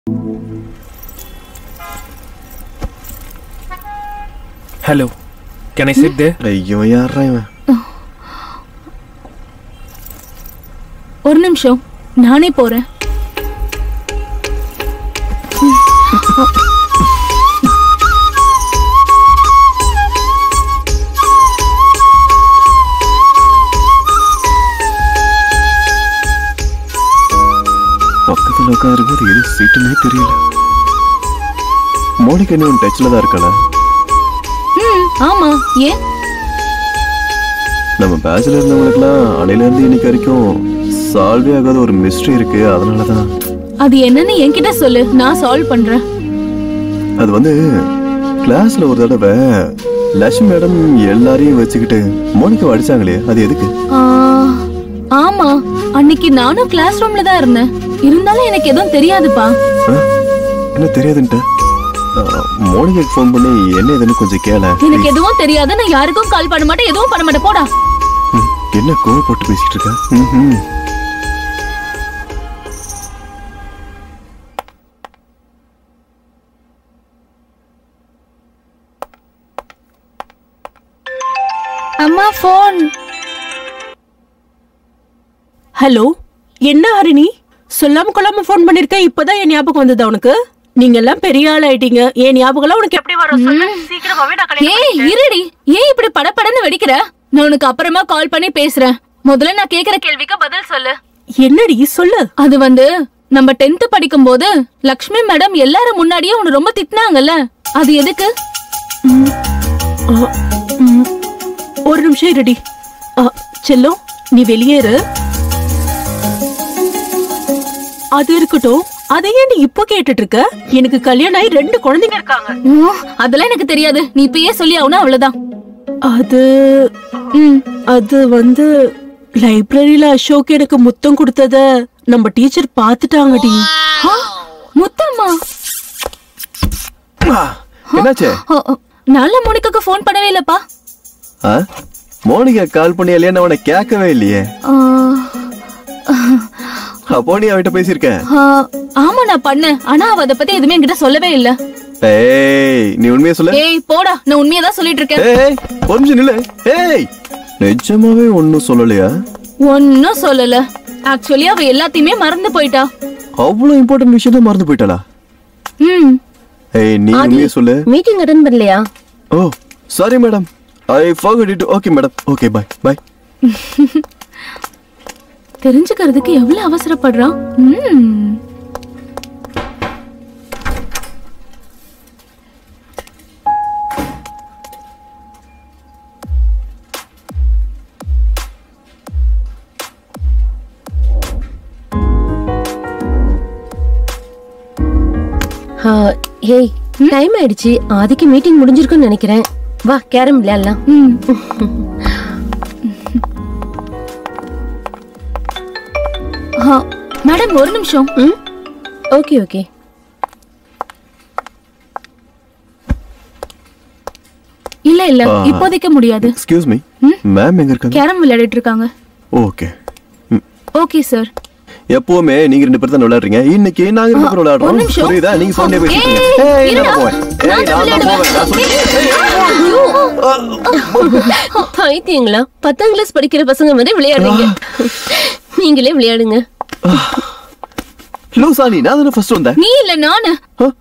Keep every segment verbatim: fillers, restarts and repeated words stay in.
Hello. Can I sit there? ஐயோ யாரா இவன்? ஒரு நிமிஷம் நானே போறேன். பக்கத்துல உட்காரும்போது எது சீட்டுமே தெரியல. மோனிகா இன்னும் டச்ல தான் இருக்கல. ஆமா, ஏன்? நம்ம பேச்சுலர் இருந்தவங்களுக்குலாம் அன்னையில இருந்து இன்னைக்கு வரைக்கும் சால்வே ஆகாத ஒரு மிஸ்ட்ரி இருக்கு. அதனாலதான். அது என்னன்னு என்கிட்ட சொல்லு, நான் சால்வ் பண்றேன். அது வந்து கிளாஸ்ல ஒரு தடவை லட்சுமி மேடம் எல்லாரையும் வச்சுக்கிட்டு மோனிகா அடிச்சாங்களே, அது எதுக்கு? ஆமா, அன்னைக்கு நானும் கிளாஸ் ரூம்ல தான் இருந்தேன். இருந்தாலும் எனக்கு எதுவும் தெரியாதுப்பா. என்ன தெரியாதுன்ட்ட? மோனிகாக்கு ஃபோன் பண்ணி என்ன ஏதுன்னு கொஞ்சம் கேள. எனக்கு எதுவும் தெரியாது, நான் யாருக்கும் கால் பண்ண மாட்டேன், எதுவும் பண்ண மாட்டேன், போடா. என்ன கோவம் போட்டு பேசிட்டு இருக்க? அம்மா ஃபோன். ஹலோ, என்ன ஹரிணி சொல்லாம கொள்ளாம போன் பண்ணிருக்க? இப்பதான் என் ஞாபகம் வந்ததா உனக்கு? நீங்க எல்லாம் பெரிய ஆள் ஆயிட்டீங்க. என் ஞாபகம் உனக்கு எப்படி வரும்? சீக்கிரமாவே நான் கல்யாணம். ஏய் இருடி, ஏன் இப்படி படபடன்னு வெடிக்கிற? நான் உனக்கு அப்புறமா கால் பண்ணி பேசுறேன். முதல்ல நான் கேக்குற கேள்விக்கு பதில் சொல்லு. என்னடி சொல்லு. அது வந்து நம்ம டென்த் படிக்கும் போது லக்ஷ்மி மேடம் எல்லாரும் முன்னாடியே உன்னை ரொம்ப திட்டினாங்கல்ல, அது எதுக்கு? ஒரு நிமிஷம் இருடி. செல்லம், நீ வெளியேறு. அது இருக்கட்டும், அதை ஏன் நீ இப்ப கேட்டுட்டு இருக்க? எனக்கு கல்யாணம் ஆகி ரெண்டு குழந்தைங்க இருக்காங்க. அதெல்லாம் எனக்கு தெரியாது, நீ இப்பயே சொல்லி ஆகணும், அவ்வளவுதான். அது அது வந்து லைப்ரரியில அசோக் எனக்கு முத்தம் கொடுத்தத நம்ம டீச்சர் பாத்துட்டாங்கடி. முத்தம்மா? என்னாச்சு? நல்ல மோனிகாக்கு போன் பண்ணவே இல்லப்பா. மோனிகா கால் பண்ணி இல்லையா? நான் உனக்கு கேட்கவே இல்லையே. அப்போ நீ அவட்ட பேசிருக்க? ஆமா, நான் பண்ணேன். ஆனா அவ அத பத்தி எதுவுமே என்கிட்ட சொல்லவே இல்ல. ஏய், நீ உண்மையா சொல்லு. ஏய் போடா, நான் உண்மையா தான் சொல்லிட்டு இருக்கேன். ஏய் கொஞ்சம் நில்லு. ஏய், நிஜமாவே ஒண்ணும் சொல்லலையா? ஒன்னும் சொல்லல. ஆக்சுவலி அவ எல்லாத்தையுமே மறந்து போயிட்டா. அவ்வளவு இம்பார்ட்டன்ட் விஷயத்தை மறந்து போயிட்டாளா? ம். ஏய், நீ உண்மையா சொல்லு. மீட்டிங் அட்டெண்ட் பண்ணலையா? Oh sorry madam, I forgot it. Okay madam, okay bye bye. தெரிஞ்சுக்கிறதுக்கு எவ்வளவு அவசரப்படுறான். ஏய், டைம் ஆயிடுச்சு. ஆதிக்கு மீட்டிங் முடிஞ்சிருக்குன்னு நினைக்கிறேன். வா கேரம் விளையாடலாம். மேடம் ஒரு நிமிஷம். Okay okay. இல்ல இல்ல, இப்போதைக்கு முடியாது. எக்ஸ்கியூஸ் மீ, மேம் எங்க இருக்காங்க? கேரம் விளையாடிட்டு இருக்காங்க. Okay okay sir. எப்பவுமே நீங்க ரெண்டு பேரும் தான் விளையாடுறீங்க, இன்னைக்கு நாங்க ரெண்டு பேரும் விளையாடுறோம். புரியுதா? நீங்க ஃபோன்ல பேசிட்டு இருக்கீங்க. ஏய் நான் போறேன். ஏய் நான் போறேன். பைத்தியங்களா? பத்தாம் கிளாஸ் படிக்கிற பசங்க மாதிரி விளையாடுறீங்க. நீங்களே விளையாடுங்க. லூசானி, நான் தான ஃபர்ஸ்ட் வந்தேன். நீ இல்ல நானு.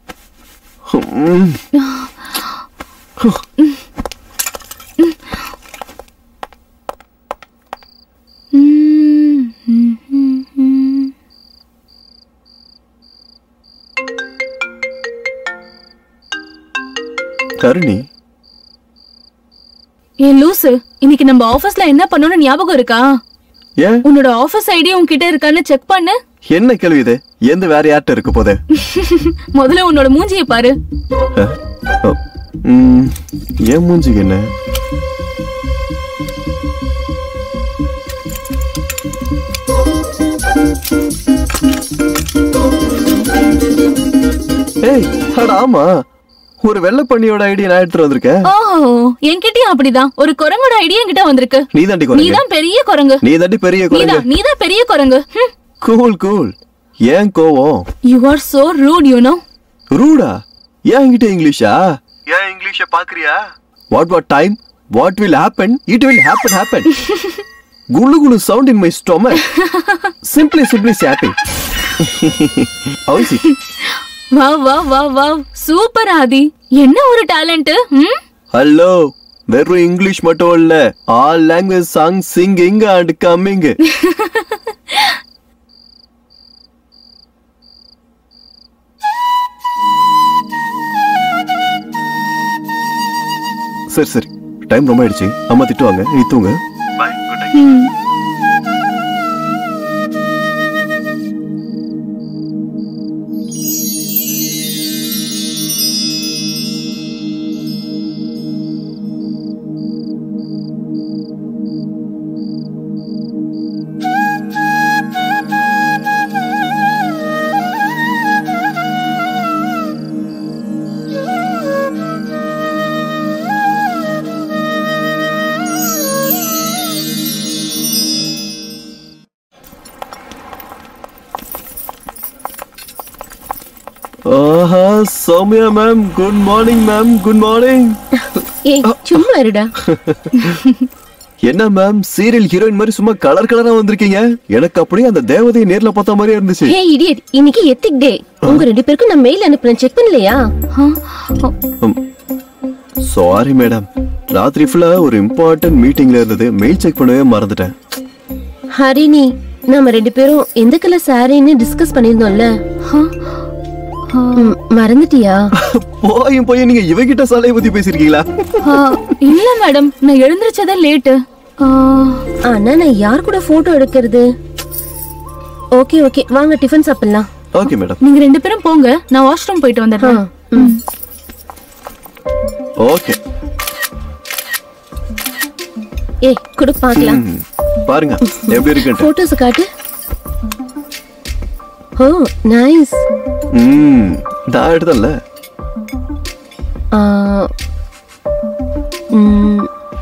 கருணி, ஏ லூசு, இன்னைக்கு நம்ம ஆபீஸ்ல என்ன பண்ணனும் ஞாபகம் இருக்கா? ஏன்? உன்னோட ஆபீஸ் ஐடி உன்கிட்ட இருக்கான்னு செக் பண்ணு. என்ன கேள்வி இது? எந்த வேற யார்ட்ட இருக்கு போதே? முதல்ல உன்னோட மூஞ்சியை பாரு. ஏன் மூஞ்சிக்கு என்ன? ஏய் அட ஆமா, ஒரு வெள்ளை பண்ணியோட ஐடியா நான் எடுத்து வந்திருக்கேன். ஓஹோ, என்கிட்டயும் அப்படிதான் ஒரு குரங்கோட ஐடியா என்கிட்ட வந்திருக்கு. நீ தாண்டி குரங்கு. நீ தான் பெரிய குரங்கு. நீ தாண்டி பெரிய குரங்கு. நீ தான் பெரிய குரங்கு. Cool cool. ஏன் கோவம்? You are so rude, you know. ரூடா? ஏன் என்கிட்ட இங்கிலீஷா? ஏன் இங்கிலீஷ பாக்குறியா? What what time? What will happen? It will happen happen. Gulu gulu sound in my stomach. Simply simply happy. How is it? Wow wow wow wow. Super ஆதி. என்ன ஒரு talent. ம்? Hello. வெறும் English மட்டும் இல்ல. All language song singing and coming. சரி சரி time ரொம்ப ஆயிடுச்சு. அம்மா திட்டுவாங்க. நீ தூங்க. Bye good night. ஆஹா Soumya ma'am good morning ma'am good morning. ஏய் சும்மா இருடா. என்ன மேம் சீரியல் ஹீரோயின் மாதிரி சும்மா கலர் கலரா வந்திருக்கீங்க? எனக்கு அப்படியே அந்த தேவதையை நேர்ல பார்த்த மாதிரியே இருந்துச்சு. ஏய் இடியட், இன்னைக்கு எத்திக் டே. உங்க ரெண்டு பேருக்கும் நான் மெயில் அனுப்புறேன், செக் பண்ணலையா? சாரி மேடம், ராத்திரி ஃபுல்லா ஒரு இம்பார்ட்டன்ட் மீட்டிங்ல இருந்தது, மெயில் செக் பண்ணவே மறந்துட்டேன். ஹரிணி, நாம ரெண்டு பேரும் எந்த கலர் சாரின்னு டிஸ்கஸ் பண்ணிருந்தோம்ல, மறந்துட்டியா? போயும் போய் நீங்க இவகிட்ட சாலையை பத்தி பேசிருக்கீங்களா? இல்ல மேடம், நான் எழுந்திருச்சதே லேட். ஆனா நான் யார் கூட போட்டோ எடுக்கிறது? ஓகே ஓகே வாங்க டிஃபன் சாப்பிடலாம். Okay madam. நீங்க ரெண்டு பேரும் போங்க, நான் வாஷ்ரூம் போயிட்டு வந்துடுறேன். ஓகே. ஏய் குடு பார்க்கலாம். பாருங்க எப்படி இருக்கு. போட்டோஸ் காட்டு. Oh nice. ம் நான் எடுத்தல. ஆ ம்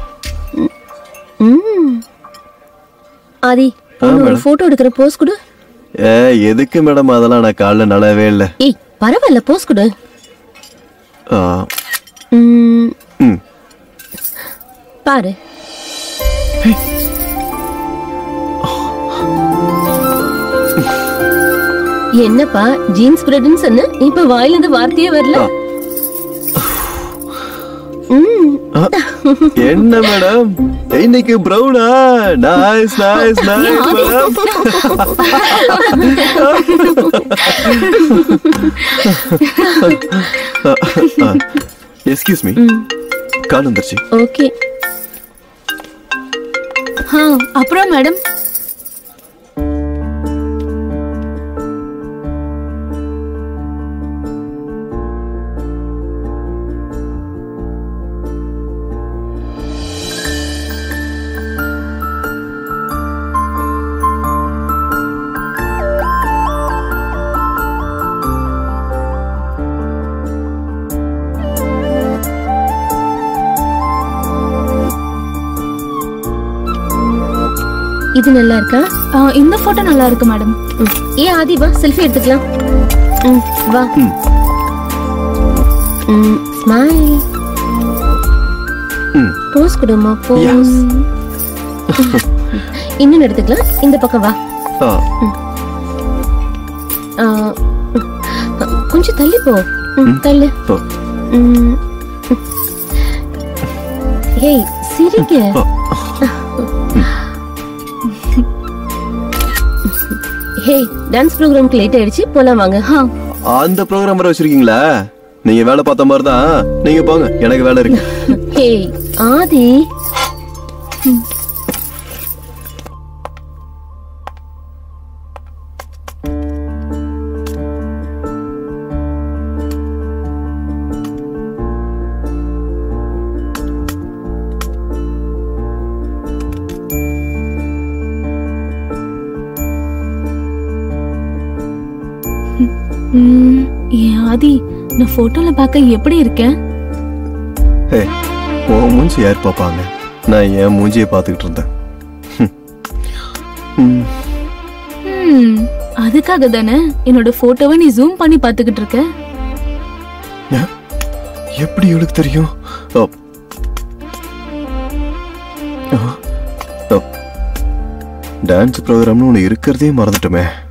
ம் ஆதி ஒரு போட்டோ எடுக்கிற போஸ் கொடு. ஏ எதுக்கு மேடம் அதெல்லாம் நான் கால்ல நலவே இல்ல. ஏய் பரவாயில்ல போஸ் கொடு. ஆ ம் ம் பாரு. என்னப்பா ஜீன்ஸ் பிரெட்னு சொன்ன, இப்ப வாயில இருந்து வார்த்தையே வரல. என்ன மேடம் இன்னைக்கு ப்ரௌனா? Nice nice nice madam. Excuse me, call வந்துருச்சு. ஓகே. அப்புறம் மேடம் இது நல்லா இருக்கா? இந்த போட்டோ நல்லா இருக்கு மேடம். ஏ ஆதி வா செல்ஃபி எடுத்துக்கலாம். ம் வா. ம் ஸ்மைல். ம் போஸ் கொடுமா போஸ். இன்னும் எடுத்துக்கலாம். இந்த பக்கம் வா. ஆ கொஞ்சம் தள்ளி போ. தள்ளு. ம் ஏய் சிரிக்க. ஹே டான்ஸ் ப்ரோகிராம்க்கு லேட் ஆயிடுச்சு, போலாம் வாங்க. அந்த ப்ரோகிராம் வர வச்சிருக்கீங்களா? நீங்க வேலை பார்த்த மாதிரி தான். நீங்க போங்க, எனக்கு வேலை இருக்கு. ஹே ஆதி. ஆதி, நான் போட்டோல பார்க்க எப்படி இருக்கேன்? ஹே உன் மூஞ்சி யார் பாப்பாங்க? நான் என் மூஞ்சியை பார்த்துக்கிட்டு இருந்தேன். அதுக்காக தானே என்னோட போட்டோவை நீ ஜூம் பண்ணி பாத்துக்கிட்டு இருக்க. எப்படி இவளுக்கு தெரியும்? டான்ஸ் ப்ரோக்ராம்னு ஒண்ணு இருக்கிறதே மறந்துட்டோமே.